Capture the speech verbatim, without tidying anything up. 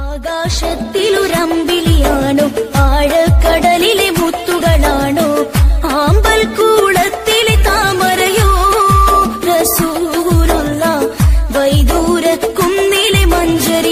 ആകാശത്തിലുരമ്പിളിയാണോ ആഴക്കടലിലെ മുത്തുകളാണോ ആമ്പൽ കൂളത്തിലെ താമരയോ റസൂലുള്ള വൈദൂര കുന്നിലെ മഞ്ചരി